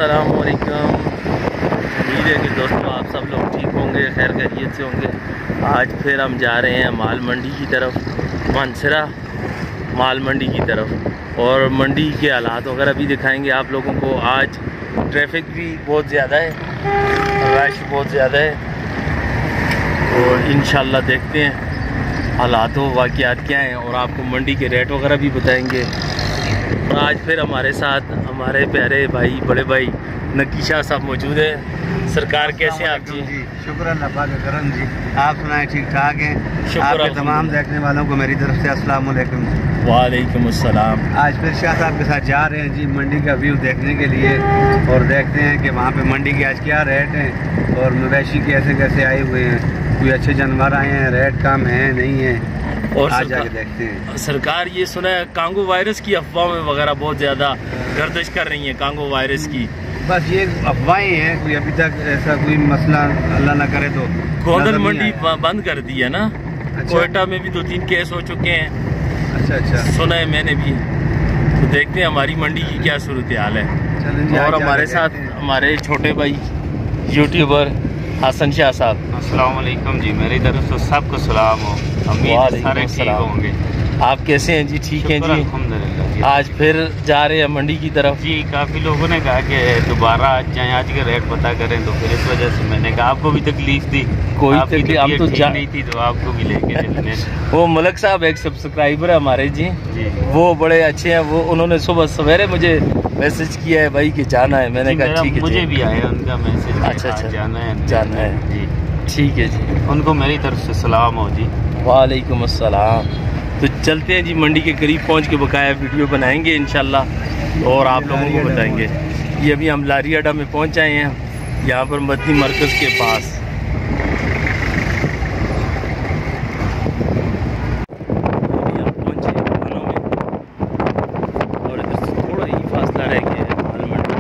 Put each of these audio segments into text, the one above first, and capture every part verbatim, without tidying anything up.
अस्सलाम वालेकुम। उम्मीद है कि दोस्तों आप सब लोग ठीक होंगे, खैर खैरियत से होंगे। आज फिर हम जा रहे हैं माल मंडी की तरफ, मानसरा माल मंडी की तरफ, और मंडी के हालात वगैरह भी दिखाएंगे आप लोगों को। आज ट्रैफिक भी बहुत ज़्यादा है, रश बहुत ज़्यादा है, और इंशाल्लाह देखते हैं हालात व वाक़यात क्या हैं, और आपको मंडी के रेट वगैरह भी बताएंगे। और आज फिर हमारे साथ हमारे प्यारे भाई, बड़े भाई नकी शाह साहब मौजूद हैं। सरकार कैसे हैं आप जी? शुक्र अल्लाह पाक का करम जी, आप सुनाएं ठीक ठाक हैं? शुक्र। आपके तमाम देखने वालों को मेरी तरफ से अस्सलाम वालेकुम। वालेकुम अस्सलाम। आज फिर शाह साहब के साथ जा रहे हैं जी मंडी का व्यू देखने के लिए, और देखते हैं कि वहाँ पे मंडी के आज क्या रेट हैं और मवेशी कैसे कैसे आए हुए हैं, कोई अच्छे जानवर आए हैं, रेट कम है नहीं है, और आज जाके देखते हैं। सरकार ये सुना है कांगो वायरस की अफवाहें वगैरह बहुत ज़्यादा गर्दिश कर रही हैं, कांगो वायरस की। बस ये अफवाहें हैं, कोई अभी तक ऐसा कोई मसला अल्लाह ना करे तो। गोंदल मंडी बंद कर दी है ना। अच्छा। कोयटा में भी दो तीन केस हो चुके हैं। अच्छा अच्छा, सुना है मैंने भी। तो देखते हैं हमारी मंडी की क्या सूरत हाल है। और हमारे साथ हमारे छोटे भाई यूट्यूबर हसन शाह साहब। अस्सलाम वालेकुम जी, मेरी तरफ से सबको सलाम हो। उम्मीद सारे ठीक होंगे। आप कैसे हैं जी? ठीक हैं जी, अल्हम्दुलिल्लाह। आज फिर जा रहे हैं मंडी की तरफ जी, काफ़ी लोगों ने कहा कि दोबारा आज जाएं, आज के रेट पता करें, तो फिर इस वजह से मैंने कहा आपको भी तकलीफ दी, कोई आपकी तकलीफ हम तो ठीक जा नहीं थी, तो आपको भी लेके चलने। वो मलक साहब एक सब्सक्राइबर है हमारे जी, जी वो बड़े अच्छे हैं। वो उन्होंने सुबह सवेरे मुझे मैसेज किया है भाई कि जाना है। मैंने कहा ठीक है। मुझे भी आया उनका मैसेज। अच्छा अच्छा, जाना है जाना है जी, ठीक है जी। उनको मेरी तरफ से सलाम हो जी। वालेकुम अस्सलाम। तो चलते हैं जी, मंडी के करीब पहुंच के बकाया वीडियो बनाएंगे इंशाल्लाह, और आप लोगों को बताएंगे। ये अभी हम लारी अड्डा में पहुंच आए हैं, यहाँ पर मदनी मरकज़ के पास। अभी हम पहुंचे हैं दुकानों में, और इधर से थोड़ा ही फासला रह गया है माल मंडी।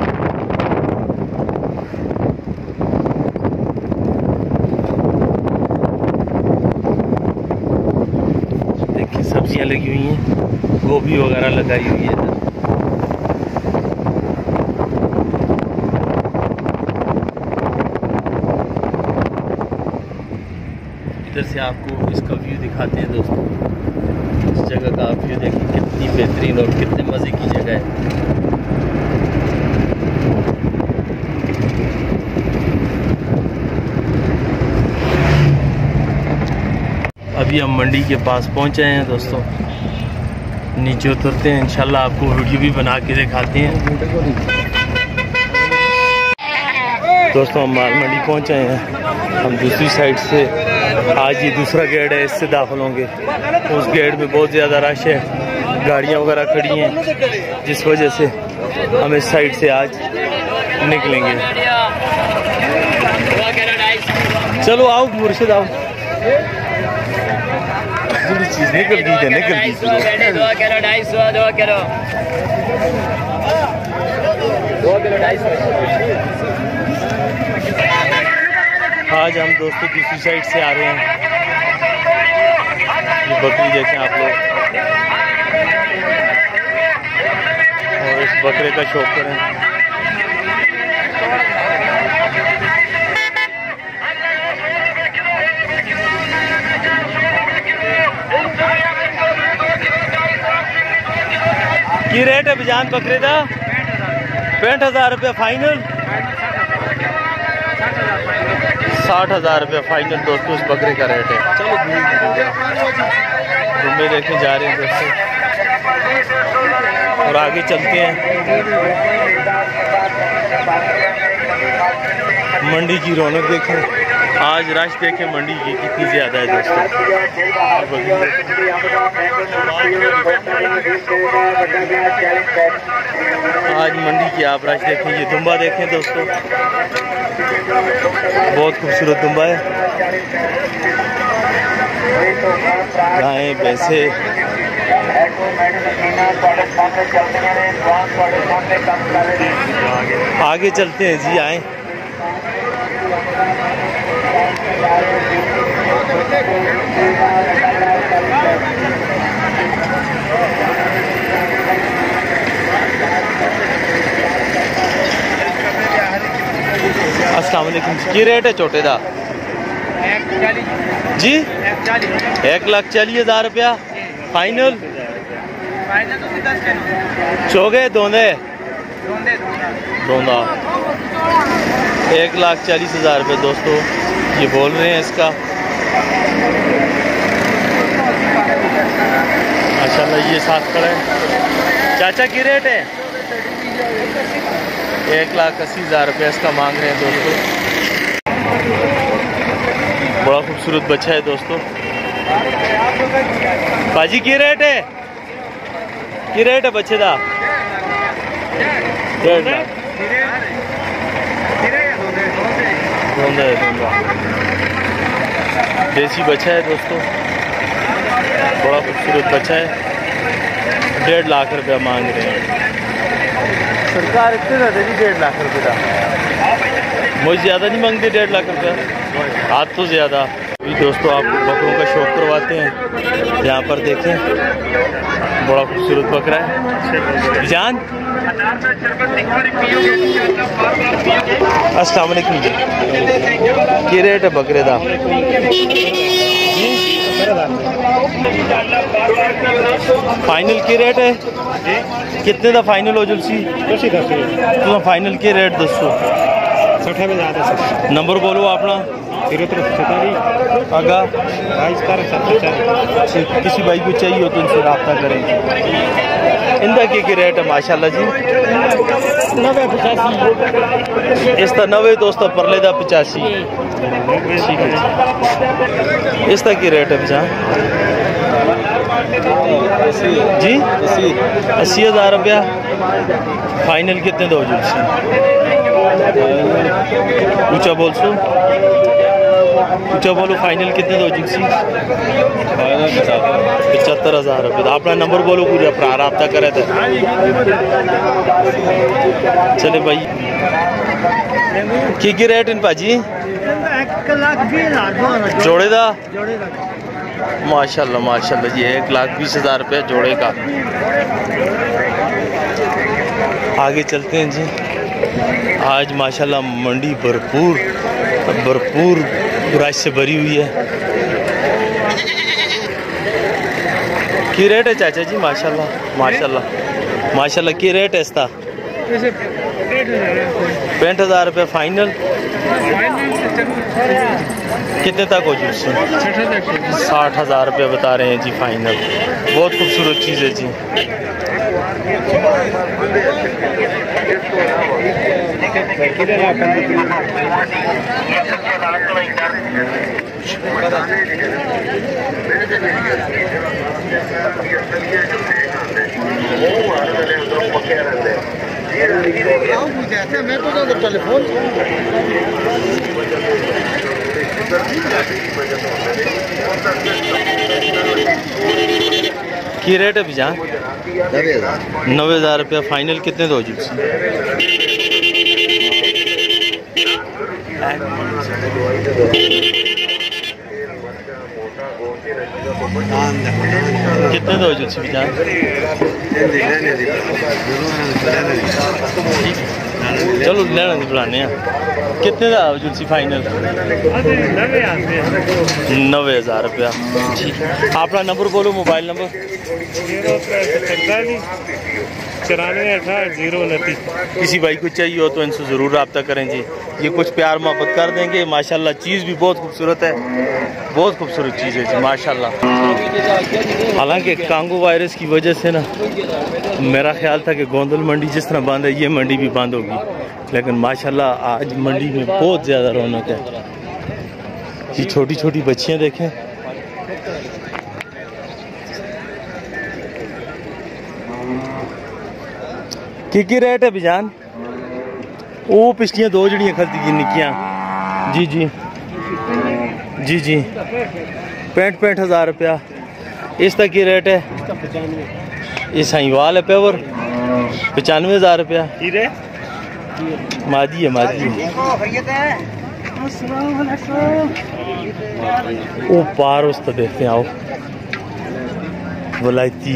देखिए सब्जियां लगी हुई हैं, गोभी वगैरह लगाई हुई है। इधर से आपको इसका व्यू दिखाते हैं दोस्तों। इस जगह का आप व्यू देखिए, कितनी बेहतरीन और कितने मज़े की जगह है। अभी हम मंडी के पास पहुंचे हैं दोस्तों, नीचे उतरते हैं, इंशाल्लाह आपको वीडियो भी बना के दिखाते हैं। दोस्तों हम माल मंडी पहुंचे हैं, हम दूसरी साइड से, आज ये दूसरा गेट है, इससे दाखिल होंगे। उस गेट में बहुत ज़्यादा रश है, गाड़ियां वगैरह खड़ी हैं, जिस वजह से हम इस साइड से आज निकलेंगे। चलो आओ मुर्शिद, आओ। चीज निकल दी है, निकल दी। दो किलो ढाई सौ, दो किलो दो किलो ढाई सौ। आज हम दोस्तों दूसरी साइड से आ रहे हैं। ये बकरी देखें आप लोग, और इस बकरे का शौक करें। की रेट है बिजान बकरे का? पैंठ हजार रुपया फाइनल, साठ हजार रुपया फाइनल दोस्तों इस बकरे का रेट है। चलो घूमे देखने जा रहे हैं दोस्तों, और आगे चलते हैं। मंडी की रौनक देखें, आज रश देखें मंडी की कितनी ज़्यादा है दोस्तों। आज मंडी की आप रश देखें, ये दुम्बा देखें दोस्तों, बहुत खूबसूरत दुम्बा है। गायें भैंसे, आगे चलते हैं जी, आए। अस्सलाम वालेकुम की रेट है छोटे दा जी? एक लाख चालीस हज़ार रुपया फाइनल चौगे दोंदे दोंदा एक लाख चालीस हज़ार रुपये दोस्तों ये बोल रहे हैं इसका। माशाल्लाह ये साथ खड़ा है। चाचा की रेट है एक लाख अस्सी हज़ार रुपये इसका मांग रहे हैं दोस्तों। बड़ा खूबसूरत बच्चा है दोस्तों। बाजी की रेट है की रेट है बच्चे दा डेढ़ लाख देसी बच्चा है दोस्तों। बड़ा खूबसूरत बच्चा है। डेढ़ लाख रुपया मांग रहे हैं सरकार। इतने ज़्यादा नहीं डेढ़ लाख रुपये का मुझे ज़्यादा नहीं मांगते डेढ़ लाख रुपया आज तो ज़्यादा। अभी दोस्तों आप बकरों का शौक करवाते हैं। यहाँ पर देखें बड़ा खूबसूरत बकरा है जान। अस्सलाम वालेकुम जी की रेट है बकरे दा फाइनल की रेट है कितने दा फाइनल हो जुलसी तो फाइनल की रेट दसो नंबर बोलो अपना आगा किसी भाई को चाहिए हो तो उनसे रब्ता करें। इंदा की, की रेट है माशाल्लाह जी नवे पचासी इसका नवे दोस्तों परले दा पचासी ठीक है। इसका की रेट है बचा जी अस्सी हज़ार रुपया फाइनल कितने दो जी ऊंचा बोल सो ऊंचा बोलो फाइनल कितने दो जिक्सी पचहत्तर हज़ार रुपये। अपना नंबर बोलो पूरा अपना रब्ता करे थे चले भाई की की रेट इन भाजी जोड़े दा माशाल्लाह माशाल्लाह जी एक लाख बीस हज़ार रुपये जोड़े का। आगे चलते हैं जी। आज माशाल्लाह मंडी भरपूर भरपूर रश से भरी हुई है। की रेट है चाचा जी माशाल्लाह माशाल्लाह माशाल्लाह की रेट है इसका पैंठ हज़ार रुपये फाइनल कितने तक हो जी साठ हज़ार रुपये बता रहे हैं जी फाइनल। बहुत खूबसूरत चीज़ है जी। टेलीफोन की रेट है भैया नब्बे हज़ार रुपया फाइनल कितने दो जी कितने दो जी भैया चलो लेना नहीं बुलाने कितने का जुलसी फाइनल नब्बे हज़ार रुपया ठीक है। अपना नंबर बोलो मोबाइल नंबर चौरानवे अठारह जीरो उनतीस। किसी भाई को चाहिए हो तो इनसे ज़रूर रब्ता करें जी। ये कुछ प्यार मोहब्बत कर देंगे। माशाल्लाह चीज़ भी बहुत खूबसूरत है बहुत खूबसूरत चीज़ है जी माशाल्लाह। हालांकि कांगो वायरस की वजह से ना मेरा ख्याल था कि गोंदल मंडी जिस तरह बंद है ये मंडी भी बंद होगी लेकिन माशाल्लाह आज मंडी में बहुत ज़्यादा रौनक है। ये छोटी छोटी बच्चियाँ देखें की की रेट है बिजान वो पिछलियाँ दो जड़ियाँ खरीदी की निकियाँ जी जी जी जी पैंठ पैंठ हज़ार रुपया इसका की रेट है ये साईवाल है पेवर पचानवे हज़ार रुपया मादी है मादी वो पार उस तो देखते आओ वलायती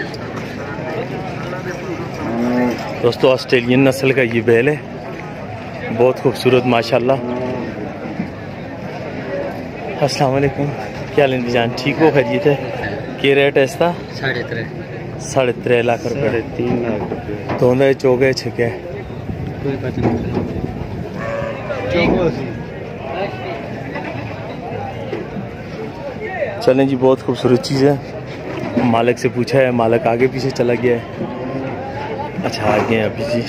दोस्तों ऑस्ट्रेलियन नस्ल का ये बैल है बहुत खूबसूरत माशाल्लाह। अस्सलाम वालेकुम, क्या लेंदी जान, ठीक हो, खैरियत है? क्या रेट है इसका? साढ़े त्रे साढ़े त्रे लाख रुपये, तीन लाख रुपये। दोनों चौके छिके। कोई पता नहीं। चलें जी, बहुत खूबसूरत चीज़ है। मालिक से पूछा है, मालिक आगे पीछे चला गया है। अच्छा आ गए अभी जी।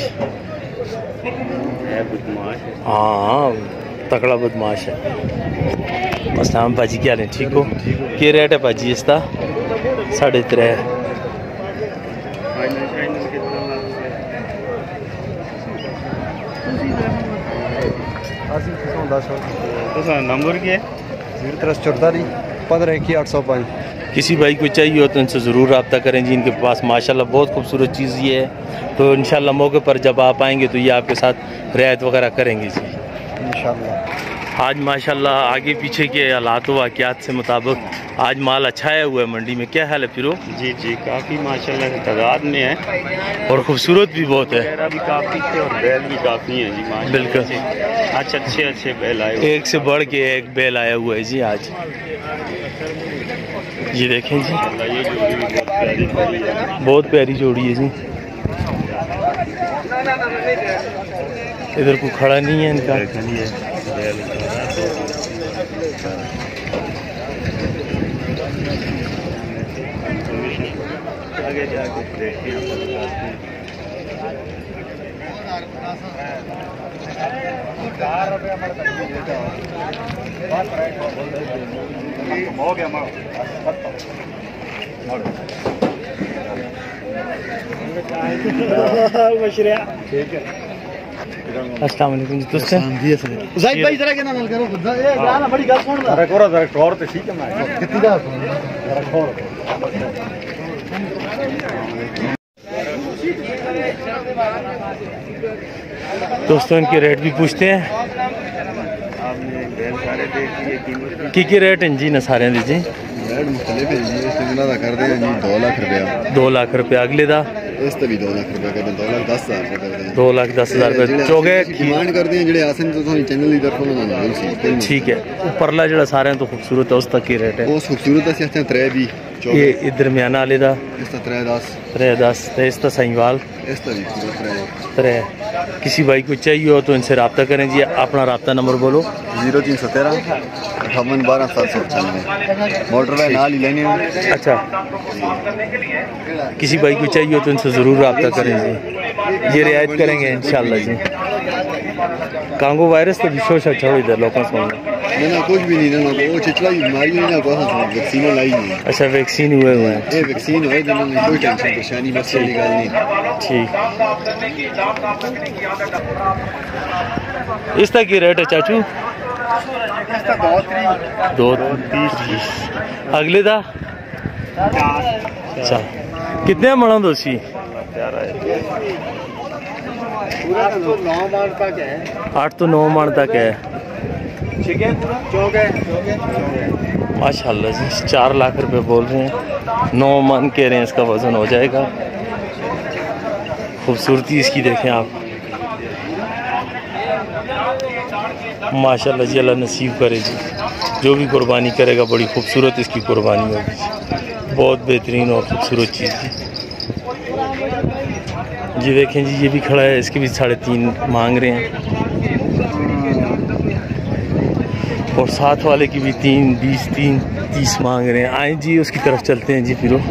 हाँ तकड़ा बदमाश है। अस्सलाम भाजी, क्या लें, ठीक हो? क्या रेट है भाजी इसका? साढ़े त्रे। नंबर क्या है? जीरो तरह चौतालीस पंद्रह इक्की आठ सौ पाँच। किसी भाई को चाहिए हो तो इनसे ज़रूर रब्ता करें जी। इनके पास माशाल्लाह बहुत खूबसूरत चीज़ ये है, तो इंशाल्लाह मौके पर जब आप आएंगे तो ये आपके साथ रियायत वगैरह करेंगे जी इंशाल्लाह। आज माशाल्लाह आगे पीछे के हालात व वाक़यात से मुताबिक आज माल अच्छा आया हुआ है मंडी में। क्या हाल है फिरो? जी जी, काफ़ी माशाल्लाह से तादाद में है और खूबसूरत भी बहुत है। मेरा भी काफ़ी थे और बैल भी काफ़ी है जी माशाल्लाह। बिल्कुल। से अच्छा अच्छे अच्छे बैल आए हुए। एक से बढ़ के एक बैल आया हुआ है जी आज। ये देखें जी, ये जोड़ी भी बहुत प्यारी बैल है। बहुत प्यारी जोड़ी है जी। इधर कोई खड़ा नहीं है इनका। आगे जाके देखते हैं। अस्सलाम वालेकुम जी। तुझसे जाहिद भाई जरा के ना करो ये गाना बड़ी गल सुन जरा करो जरा ठोर ते ठीक है मैं कितनी दा जरा ठोर। दोस्तों इनके रेट भी पूछते हैं। आपने बैल सारे देख लिए, कीमत की की रेट हैं जी न सारे दी जी? रेट मुख्तलिफ है जी। इस तिमला का कर दें जी दो लाख रुपया। दो लाख रुपया। अगले दा इस भी दो लाख रुपया कर दें, दो लाख दस हज़ार रुपया कर दें। दो लाख दस हज़ार रुपये चौगे डिमांड कर दें जो आसन तो थोड़ी चैनल की तरफ ठीक है। परला जो सारे तो खूबसूरत है, उस तक की रेट है? उस खूबसूरत से अच्छा त्रै भी ये इधर दरमियाना वाले दा इसका त्रै दस त्रै दस तो इसका सहीवाल इस भी पूरा त्रै। त्रै। किसी भाई को चाहिए हो तो इनसे रब्ता करें जी। अपना रब्ता नंबर बोलो। जीरो तीन सौ तेरह अठावन बारह सात सौ पचानवे मोटर वे नाल ही लेने हैं। अच्छा, किसी भाई को चाहिए हो तो इनसे ज़रूर रब्ता करें जी, ये रियायत करेंगे इंशाल्लाह जी। कांगो वायरस तो विशोश अच्छा हो इधर लोगों से ना कुछ भी नहीं ना वो चिचला की बीमारी नहीं ना कोई वैक्सीन लाई नहीं। अच्छा, वैक्सीन हुए हुए हैं। ये वैक्सीन हुए तो कोई टेंशन परेशानी मसले की गल नहीं। ठीक। इसका की रेट है चाचू? दो तीस। अगले दा अच्छा कितने मणा दोषी? आठ तो नौ मन तक है माशाल्लाह जी। चार लाख रुपए बोल रहे हैं, नौ मन कह रहे हैं इसका वजन हो जाएगा। खूबसूरती इसकी देखें आप माशाल्लाह जी। अल्लाह नसीब करे जी, जो भी कुर्बानी करेगा बड़ी खूबसूरत इसकी कुर्बानी होगी। बहुत बेहतरीन और खूबसूरत चीज़ है जी। देखें जी, ये भी खड़ा है, इसके भी साढ़े तीन मांग रहे हैं और साथ वाले की भी तीन बीस तीन तीस मांग रहे हैं। आए जी उसकी तरफ चलते हैं जी। फिर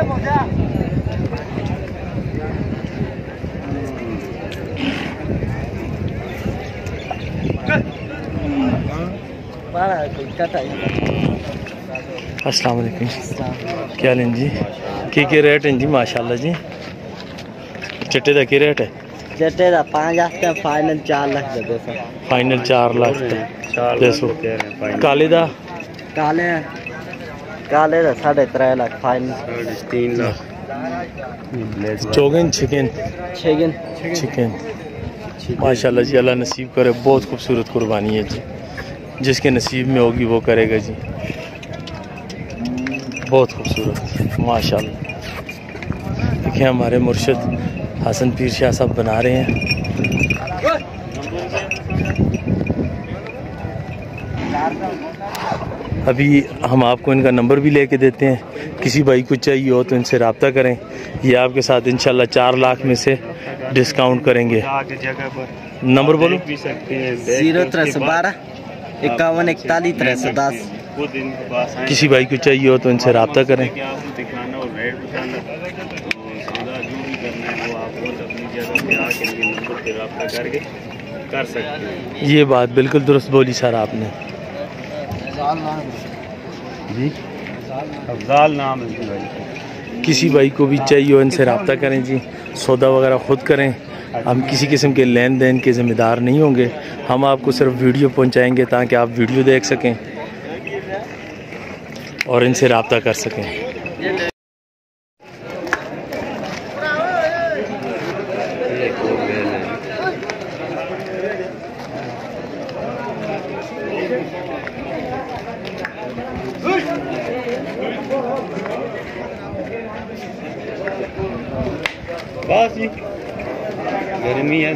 अस्सलाम वालेकुम, क्या लें जी? के के रेट हैं जी माशाल्लाह जी? चिट्टे का क्या रेट है? चिट्टे का पाँच आते हैं, फाइनल चार लाख दे दो सर। फाइनल चार लाख दे सौ। काले दा काले काले का साढ़े त्रै लाख फाइनल। तीन लाख। चौगन चिकन चिकन चिकन माशाल्लाह जी। अल्लाह नसीब करे, बहुत खूबसूरत कुर्बानी है जी। जिसके नसीब में होगी वो करेगा जी। बहुत खूबसूरत माशाल्लाह। देखिए हमारे मुर्शिद हसन पीर शाह साहब बना रहे हैं। अभी हम आपको इनका नंबर भी लेके देते हैं, किसी भाई को चाहिए हो तो इनसे रब्ता करें। ये आपके साथ इंशाल्लाह चार लाख में से डिस्काउंट करेंगे। नंबर बोलो। जीरो तरह सौ बारह इक्यावन इकतालीस तरह सौ दस। किसी भाई को चाहिए हो तो इनसे रब्ता करें। कर सकते हैं। ये बात बिल्कुल दुरुस्त बोली सर आपने जी। अफजाल नाम है भाई। किसी भाई को भी चाहिए हो इनसे रब्ता करें जी। सौदा वगैरह खुद करें, हम किसी किस्म के लेन देन के ज़िम्मेदार नहीं होंगे। हम आपको सिर्फ वीडियो पहुंचाएंगे ताकि आप वीडियो देख सकें और इनसे रब्ता कर सकें। बस जी गर्मी है,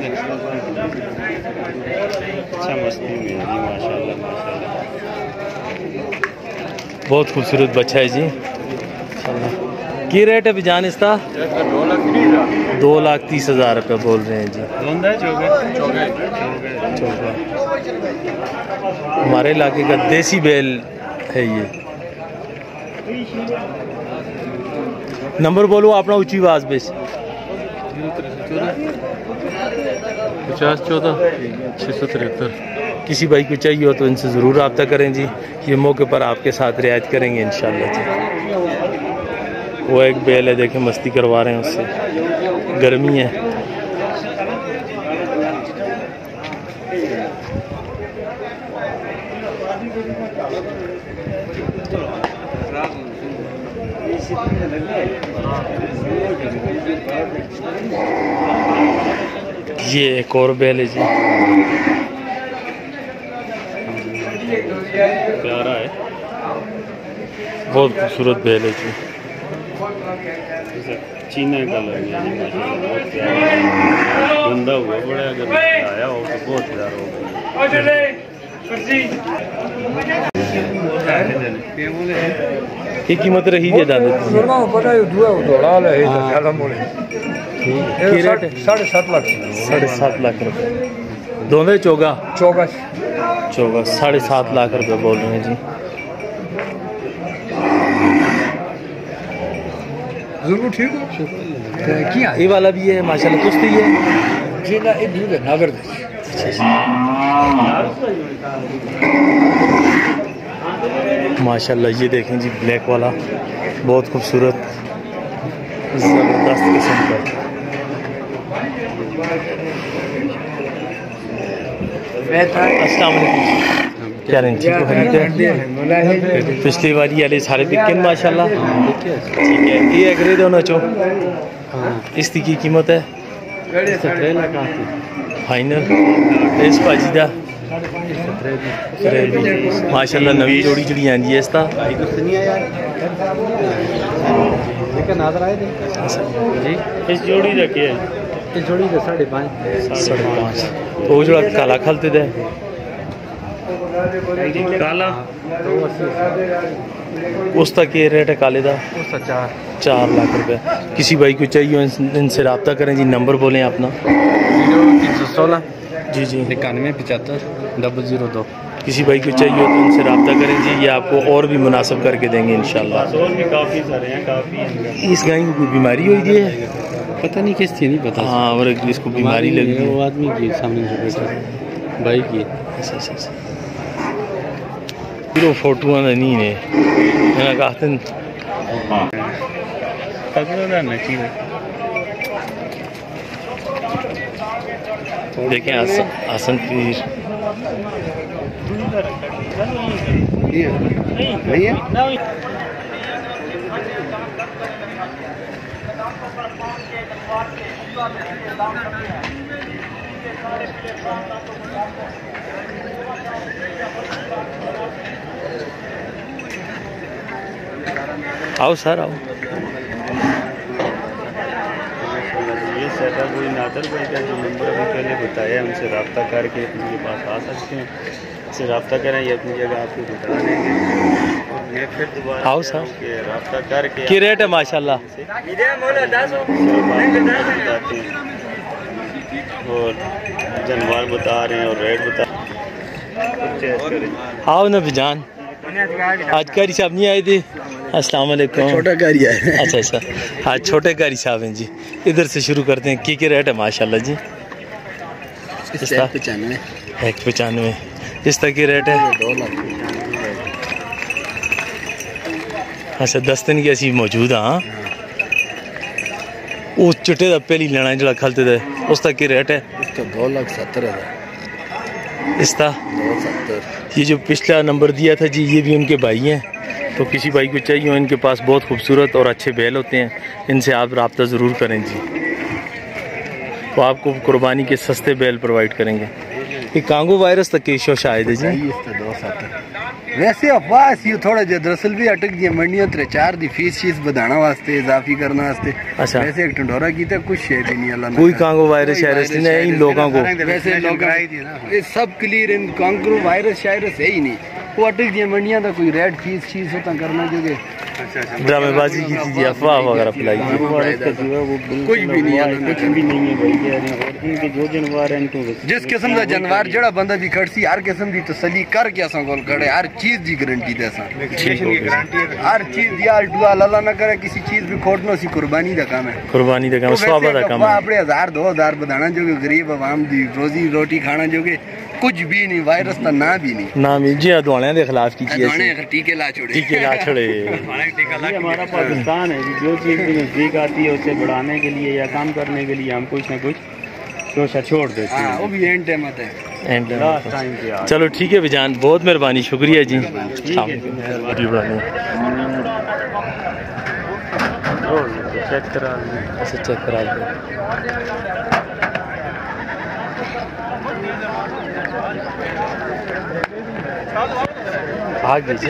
अच्छा मस्ती में है जी, माशाल्लाह माशाल्लाह। बहुत खूबसूरत बच्चा है जी। की रेट है बिजान इसका? दो लाख तीस हज़ार रुपये बोल रहे हैं जी। चौका हमारे इलाके का देसी बैल है ये। नंबर बोलो अपना ऊंची आवाज़ बेस। पचास चौदह छः सौ तिहत्तर। किसी भाई को चाहिए हो तो इनसे ज़रूर रब्ता करें जी। ये मौके पर आपके साथ रियायत करेंगे इंशाल्लाह जी। वो एक बैल है, देखें मस्ती करवा रहे हैं उससे, गर्मी है। ये एक और बैल है जी, प्यारा है, बहुत खूबसूरत बैल है जी। चीना कलर में जी माशाल्लाह, बहुत प्यारा है। गंदा हुआ बड़ा, अगर आया हो तो बहुत प्यारा होगा। ये कीमत रही है दादा? साढ़े सात लाख साढ़े सात लाख रुपए दोनों चौगा चौका चौगा साढ़े सात लाख रुपए बोल रहे हैं जी। जरूर ठीक है। क्या ये वाला भी है माशाल्लाह, कुश्ती है जी ना, एक दूध नागर माशाल्लाह। ये देखें जी ब्लैक वाला, बहुत खूबसूरत ज़बरदस्त किस्म का। अस्सलाम वालेकुम, क्या रेंज ठीक हो? खरीदते पिछली बारी वाले सारे बिके माशाल्लाह। ठीक है, ये एग्री दोनों चो इसकी की कीमत है फाइनल इस भाजी का माशाल्लाह। नवी जोड़ी जड़ी आंदी है इसका इस जोड़ी का क्या है? इस जोड़ी का साढ़े पाँच साढ़े पाँच। तो वो जोड़ा काला खलते दे काला उसका क्या रेट है काले का? उसका चार चार लाख रुपए। किसी भाई को चाहिए इन- इनसे रब्ता करें जी। नंबर बोलें अपना। जीरो तीन सौ सोलह जी जी इक्यानवे पचहत्तर डबल जीरो दो। किसी भाई को चाहिए हो तो इनसे रब्ता करें जी, ये आपको और भी मुनासिब करके देंगे इंशाल्लाह। और भी काफ़ी सारे हैं, काफ़ी हैं। इस गाय को कोई बीमारी हुई है? पता नहीं किस थी, नहीं पता। हाँ, और एक इसको बीमारी लगी है। वो आदमी की सामने से बैठा भाई की। अच्छा अच्छा अच्छा। फिर वो फोटो नहीं ने मैंने कहा था पकड़ो ना चीज़। देखें हसन हसन पीर नहीं है। आओ सर आओ। ये सेटअप कोई नादर भाई का जो नंबर अभी पहले बताया उनसे रब्ता करके उनके पास आ सकते हैं, इससे रब्ता करें, ये अपनी जगह आपको बता देंगे। और मैं फिर दोबारा आओ सर रब्ता करके की रेट है माशाल्लाह। बताते हैं और जानवर बता रहे हैं और रेट बता रहे। आओ ना बिजान, आज कारी साहब नहीं आए थे। अस्सलाम वालेकुम। छोटा कारी है। अच्छा अच्छा, आज छोटे कारी साहब हैं जी। इधर से शुरू करते हैं, की के रेट है माशाल्लाह जी। इसका पचानवे एक पचानवे इस तक की रेट है। दो लाख अच्छा दस दिन की असी मौजूद हाँ। वो चिट्टे का पहली लेना है जो खलते थे, उस तक की रेट है। इसका दो लाख सत्तर हज़ार इसका दो सत्तर। ये जो पिछला नंबर दिया था जी, ये भी उनके भाई हैं, तो किसी भाई को चाहिए हो, इनके पास बहुत खूबसूरत और अच्छे बैल होते हैं, इनसे आप रब्ता ज़रूर करें जी, तो आपको कुर्बानी के सस्ते बैल प्रोवाइड करेंगे। ये कांगो वायरस तक की शो शायद है जी। दो सत्तर वैसे अफवाह ये थोड़ा जो दरअसल भी अटक गई मंडियों त्रे चार दी फीस शीस बढ़ाना वास्ते, इजाफी करना वास्ते। अच्छा वैसे एक ढंढोरा की तो कुछ है भी नहीं अल्लाह कोई कांगो वायरस शायरस नहीं है इन लोगों को। वैसे लोग ये सब क्लियर इन कांगो वायरस शायरस है ही नहीं, वो अटक गई मंडियां तो कोई रेड फीस शीस होता करना जो के ड्रामेबाजी की थी, अफवाह वगैरह फैलाई थी। कुछ भी नहीं है, कुछ भी नहीं है भाई। और इनके जो जानवर हैं इनको जिस किस्म का जानवर जड़ा बंदा भी खड़सी हर किस्म की तसली करके असा कोल खड़े, हर चीज की गारंटी दे असा, हर चीज यार दुआ अल्लाह ना करे किसी चीज भी खोटनो सी कुर्बानी दा काम है। कुर्बानी दा काम, सवाब दा काम है। अपने हजार दो हजार बढ़ाना जो गरीब आवाम दी रोजी रोटी खाना जो के कुछ भी नहीं, वायरस का ना भी नहीं ना भी जी दवाने के खिलाफ की चीज टीके ला छोड़े, टीके ला छोड़े। हमारा पाकिस्तान है, जो चीज़ भी नज़दीक आती है उसे बढ़ाने के लिए या काम करने के लिए हम कुछ ना कुछ कोशिश छोड़ देते हैं। वो भी एंड टाइम आता है, एंड टाइम। चलो ठीक है बिजान, बहुत मेहरबानी, शुक्रिया जी। चेक करा अच्छा चेक करा आगे जी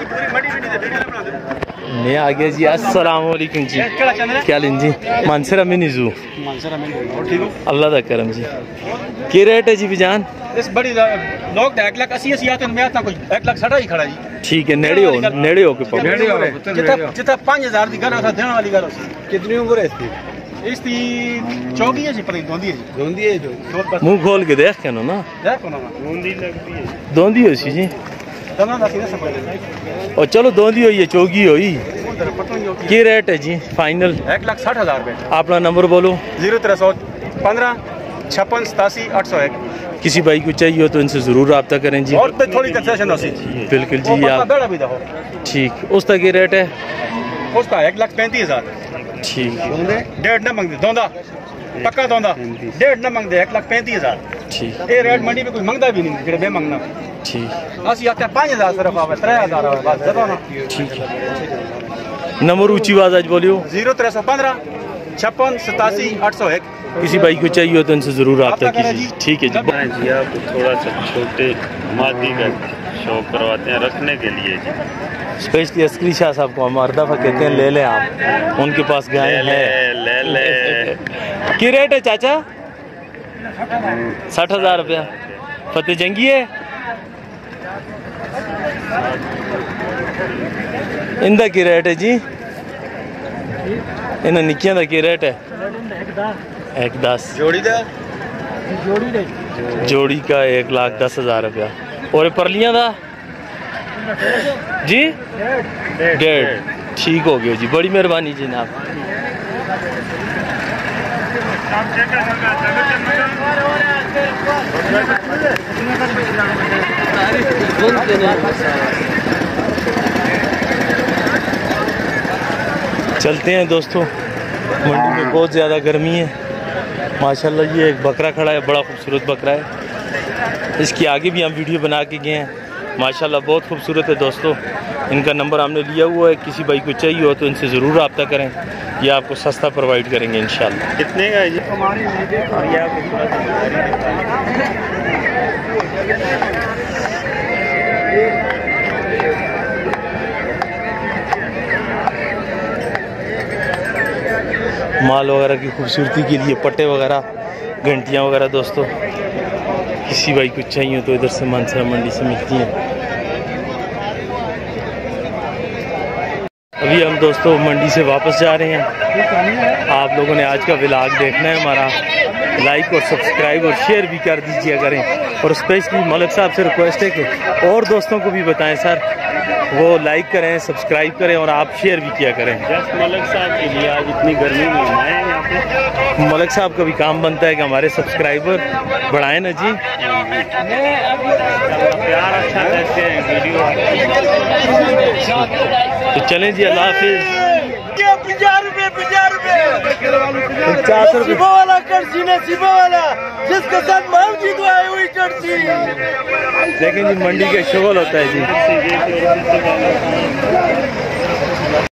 मैं आ गया जी। अस्सलाम वालेकुम जी, क्या लें जी? मानसरा मिनी जू, अल्लाह दा करम जी। क्या रेट है जी बिजान? इस बड़ी लोग एक लाख अस्सी अस्सी आते हैं, मैं आता कोई एक लाख साठ ही खड़ा जी। ठीक है, नेड़े हो नेड़े हो के पाओ। जितना जितना पाँच हजार की गल था देने वाली गल। कितनी उम्र है इसकी? इसकी चौकी है जी, पर दोंदी है जी, दोंदी है जो मुंह खोल के देख के ना ना देखो ना बूंदी लगती है, दोंदी हो सी जी। दना दा सीधा समझ और चलो दोंदी होई है, चौगी होई। क्या रेट है जी फाइनल? एक लाख साठ हजार रुपये। अपना नंबर बोलो। जीरो तेरह सौ पंद्रह छप्पन सतासी आठ सौ एक। किसी भाई को चाहिए हो तो इनसे ज़रूर रब्ता करें जी। और पे थोड़ी कंसेशन हो सी। बिल्कुल जी आप भी दो ठीक। उसका क्या रेट है? उसका एक लाख पैंतीस हजार। ठीक, डेढ़ न मंगते दोंदा पक्का दोंदा डेढ़ न मंगते एक लाख पैंतीस हजार। ठीक, ये रेट मंडी में कोई मंगता भी नहीं, जेड़े बे मंगना। ठीक असि आते पाँच हजार सिर्फ आवे, त्रै हजार आवे बस दे दो ना। ठीक है, नंबर ऊंची आवाज आज बोलियो। जीरो तेरह सौ पंद्रह छप्पन सतासी आठ सौ एक। किसी भाई को चाहिए हो तो इनसे ज़रूर रब्ता कीजिए। ठीक है जी। जी आपको थोड़ा सा छोटे मादी का शौक करवाते हैं रखने के लिए जी। स्पेशली अस्करी शाह साहब को हम हर दफ़ा कहते हैं ले लें आप, उनके पास गाय है। ले ले क्या रेट है चाचा? साठ हजार रुपया। फतेह जंगी है इंदा की रेट है जी? इन्हें निकिया का की रेट है? एक दस जोड़ी दे जोड़ी का एक लाख दस हजार रुपया। और परलियां का जी डेढ़। ठीक हो गया जी, बड़ी मेहरबानी जनाब। चलते हैं दोस्तों, मंडी में बहुत ज़्यादा गर्मी है माशाल्लाह। ये एक बकरा खड़ा है, बड़ा खूबसूरत बकरा है। इसकी आगे भी हम वीडियो बना के गए हैं माशाल्लाह, बहुत खूबसूरत है दोस्तों। इनका नंबर हमने लिया हुआ है, किसी भाई को चाहिए हो तो इनसे ज़रूर रब्ता करें, ये आपको सस्ता प्रोवाइड करेंगे इंशाल्लाह। कितने का है जी? माल वगैरह की खूबसूरती के लिए पट्टे वगैरह घंटियाँ वगैरह दोस्तों किसी भाई कुछ चाहिए तो इधर से मानसरा मंडी से मिलती हैं। अभी हम दोस्तों मंडी से वापस जा रहे हैं। आप लोगों ने आज का व्लॉग देखना है हमारा, लाइक और सब्सक्राइब और शेयर भी कर दीजिए करें। और स्पेशली मलिक साहब से रिक्वेस्ट है कि और दोस्तों को भी बताएं सर, वो लाइक करें, सब्सक्राइब करें और आप शेयर भी किया करें। जस्ट मलिक साहब के लिए आज इतनी गर्मी में हम आए हैं यहाँ पे। मलिक साहब का भी काम बनता है कि हमारे सब्सक्राइबर बढ़ाएं ना जी। प्यार अच्छा करते हैं वीडियो। तो चलें जी, अल्लाह हाफिज़। पचास रुपए पचास रुपए पचास रुपए वाला कर्सी नसीबा वाला जिसके साथ माम जी को आई हुई कर्सी। देखें जी मंडी का शोल होता है जी।